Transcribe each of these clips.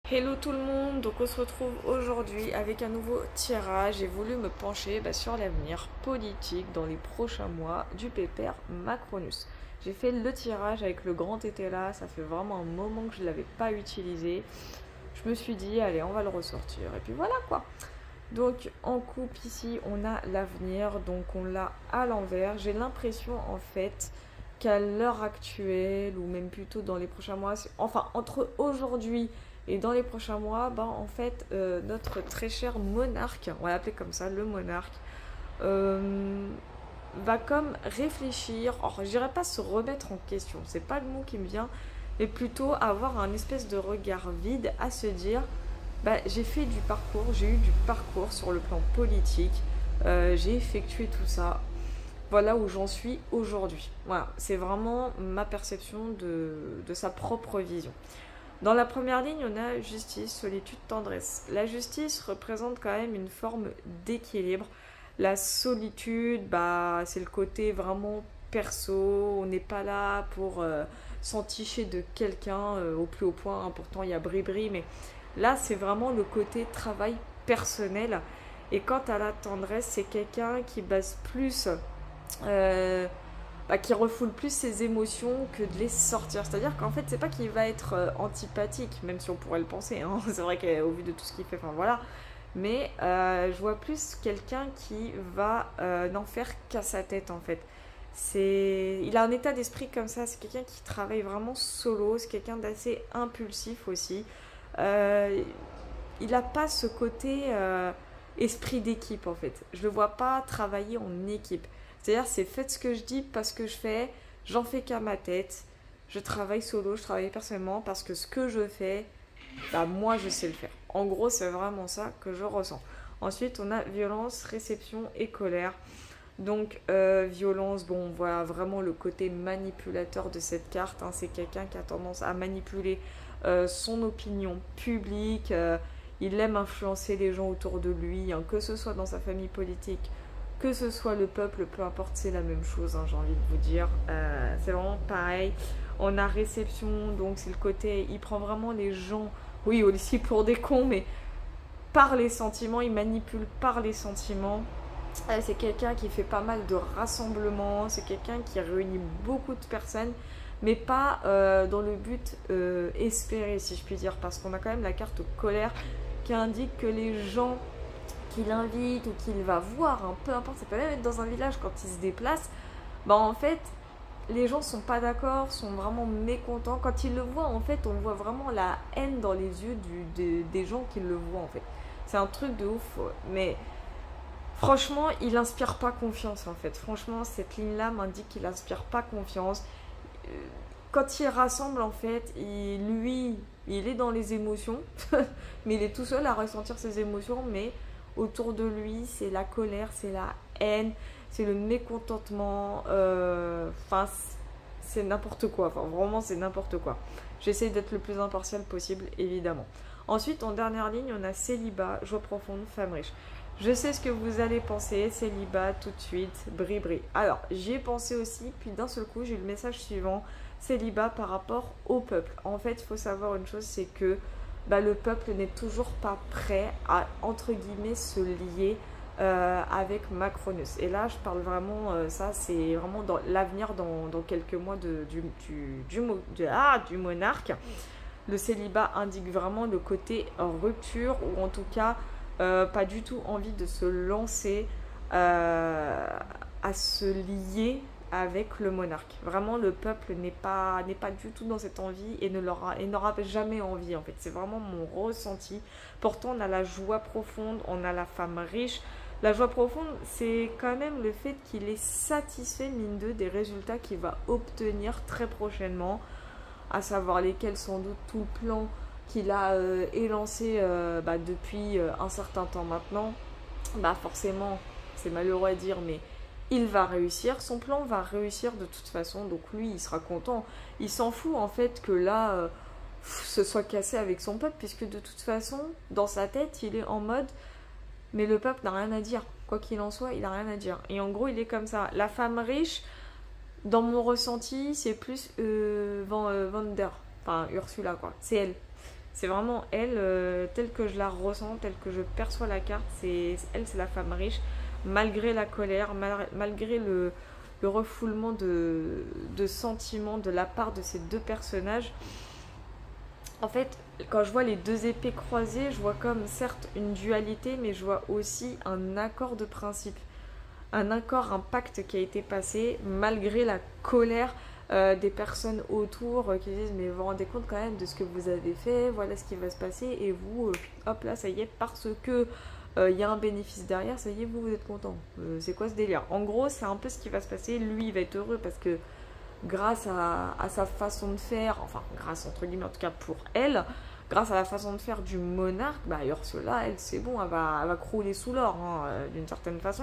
Hello tout le monde, donc on se retrouve aujourd'hui avec un nouveau tirage. J'ai voulu me pencher sur l'avenir politique dans les prochains mois du pépère Macronus. J'ai fait le tirage avec le grand été là, ça fait vraiment un moment que je ne l'avais pas utilisé. Je me suis dit, allez, on va le ressortir. Et puis voilà quoi. Donc en coupe ici, on a l'avenir, donc on l'a à l'envers. J'ai l'impression en fait qu'à l'heure actuelle, ou même plutôt dans les prochains mois, enfin entre aujourd'hui et dans les prochains mois, notre très cher monarque, on va l'appeler comme ça, le monarque, va comme réfléchir, alors je dirais pas se remettre en question, c'est pas le mot qui me vient, mais plutôt avoir un espèce de regard vide à se dire, j'ai fait du parcours, j'ai eu du parcours sur le plan politique, j'ai effectué tout ça, voilà où j'en suis aujourd'hui. Voilà, c'est vraiment ma perception de sa propre vision. Dans la première ligne, on a justice, solitude, tendresse. La justice représente quand même une forme d'équilibre. La solitude, c'est le côté vraiment perso. On n'est pas là pour s'enticher de quelqu'un au plus haut point. Pourtant, il y a bri-bri, mais là, c'est vraiment le côté travail personnel. Et quant à la tendresse, c'est quelqu'un qui base plus qui refoule plus ses émotions que de les sortir. C'est-à-dire qu'en fait, c'est pas qu'il va être antipathique, même si on pourrait le penser. Hein. C'est vrai qu'au vu de tout ce qu'il fait, enfin voilà. Mais je vois plus quelqu'un qui va n'en faire qu'à sa tête en fait. Il a un état d'esprit comme ça. C'est quelqu'un qui travaille vraiment solo. C'est quelqu'un d'assez impulsif aussi. Il n'a pas ce côté esprit d'équipe en fait. Je le vois pas travailler en équipe. C'est-à-dire, c'est faites ce que je dis parce que je fais, j'en fais qu'à ma tête. Je travaille solo, je travaille personnellement parce que ce que je fais, moi je sais le faire. En gros, c'est vraiment ça que je ressens. Ensuite, on a violence, réception et colère. Donc, violence, on voit vraiment le côté manipulateur de cette carte. Hein. C'est quelqu'un qui a tendance à manipuler son opinion publique. Il aime influencer les gens autour de lui, hein, que ce soit dans sa famille politique, que ce soit le peuple, peu importe, c'est la même chose, hein, j'ai envie de vous dire. C'est vraiment pareil. On a réception, donc c'est le côté, il prend vraiment les gens, oui, aussi pour des cons, mais par les sentiments, il manipule par les sentiments. C'est quelqu'un qui fait pas mal de rassemblements, c'est quelqu'un qui réunit beaucoup de personnes, mais pas dans le but espéré, si je puis dire, parce qu'on a quand même la carte colère qui indique que les gens qu'il invite ou qu'il va voir, hein, peu importe, ça peut même être dans un village quand il se déplace, en fait, les gens sont pas d'accord, sont vraiment mécontents. Quand ils le voient, en fait, on voit vraiment la haine dans les yeux des gens qui le voient, en fait. C'est un truc de ouf, mais franchement, il inspire pas confiance, en fait. Franchement, cette ligne-là m'indique qu'il inspire pas confiance. Quand il rassemble, en fait, il est dans les émotions, mais il est tout seul à ressentir ses émotions, mais autour de lui, c'est la colère, c'est la haine, c'est le mécontentement. C'est n'importe quoi. Enfin, vraiment, c'est n'importe quoi. J'essaie d'être le plus impartial possible, évidemment. Ensuite, en dernière ligne, on a célibat, joie profonde, femme riche. Je sais ce que vous allez penser, célibat, tout de suite, bri-bri. Alors, j'y ai pensé aussi, puis d'un seul coup, j'ai eu le message suivant, célibat par rapport au peuple. En fait, il faut savoir une chose, c'est que le peuple n'est toujours pas prêt à, entre guillemets, se lier avec Macronus. Et là, je parle vraiment, ça c'est vraiment dans l'avenir, dans quelques mois du monarque. Le célibat indique vraiment le côté rupture, ou en tout cas, pas du tout envie de se lancer à se lier avec le monarque. Vraiment, le peuple n'est pas du tout dans cette envie et n'aura jamais envie en fait. C'est vraiment mon ressenti. Pourtant, on a la joie profonde, on a la femme riche. La joie profonde, c'est quand même le fait qu'il est satisfait, mine de, des résultats qu'il va obtenir très prochainement, à savoir lesquels sans doute tout le plan qu'il a élancé depuis un certain temps maintenant. Forcément, c'est malheureux à dire, mais il va réussir, son plan va réussir de toute façon, donc lui il sera content. Il s'en fout en fait que là ce soit cassé avec son peuple, puisque de toute façon dans sa tête il est en mode mais le peuple n'a rien à dire, quoi qu'il en soit il n'a rien à dire. Et en gros il est comme ça. La femme riche, dans mon ressenti, c'est plus Van der, enfin Ursula quoi, c'est elle. C'est vraiment elle, telle que je la ressens, telle que je perçois la carte. Elle, c'est la femme riche, malgré la colère, malgré le refoulement de sentiments de la part de ces deux personnages. En fait, quand je vois les deux épées croisées, je vois comme certes une dualité, mais je vois aussi un accord de principe. Un accord, un pacte qui a été passé malgré la colère des personnes autour qui disent mais vous vous rendez compte quand même de ce que vous avez fait, voilà ce qui va se passer et vous, hop là ça y est, parce que il y a un bénéfice derrière, ça y est, vous êtes content. C'est quoi ce délire? En gros c'est un peu ce qui va se passer, lui il va être heureux parce que grâce à sa façon de faire, enfin grâce entre guillemets en tout cas pour elle, grâce à la façon de faire du monarque, bah Ursula elle c'est bon, elle va crouler sous l'or hein, d'une certaine façon.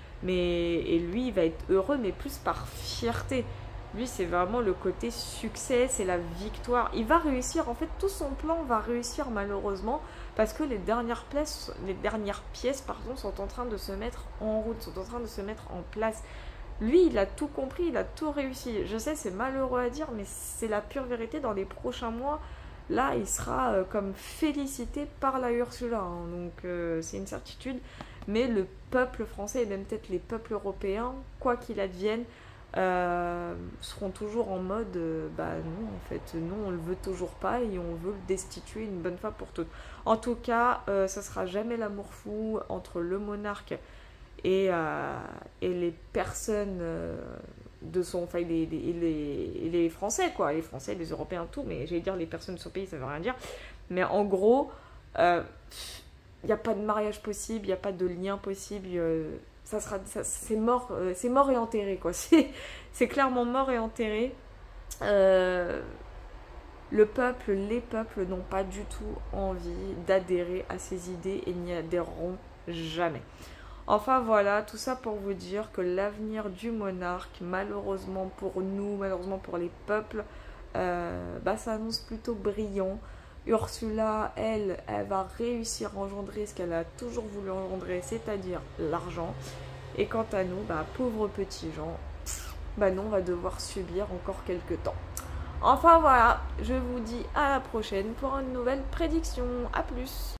Et lui, il va être heureux, mais plus par fierté. Lui, c'est vraiment le côté succès, c'est la victoire. Il va réussir, en fait, tout son plan va réussir malheureusement, parce que les dernières pièces pardon, sont en train de se mettre en route, sont en train de se mettre en place. Lui, il a tout compris, il a tout réussi. Je sais, c'est malheureux à dire, mais c'est la pure vérité. Dans les prochains mois, là, il sera comme félicité par la Ursula. Hein. Donc, c'est une certitude. Mais le peuple français et même peut-être les peuples européens, quoi qu'il advienne, seront toujours en mode bah non, en fait, non, on le veut toujours pas et on veut le destituer une bonne fois pour toutes. En tout cas, ça sera jamais l'amour fou entre le monarque et les personnes de son. Enfin, les Français, quoi. Les Français, les Européens, tout, mais j'allais dire les personnes de son pays, ça veut rien dire. Mais en gros. Il n'y a pas de mariage possible, il n'y a pas de lien possible, c'est mort et enterré quoi. C'est clairement mort et enterré. Le peuple, les peuples n'ont pas du tout envie d'adhérer à ces idées et n'y adhéreront jamais. Enfin voilà, tout ça pour vous dire que l'avenir du monarque, malheureusement pour nous, malheureusement pour les peuples, bah, ça annonce plutôt brillant. Ursula, elle va réussir à engendrer ce qu'elle a toujours voulu engendrer, c'est-à-dire l'argent. Et quant à nous, bah, pauvres petits gens, bah non, on va devoir subir encore quelques temps. Enfin voilà, je vous dis à la prochaine pour une nouvelle prédiction. A plus!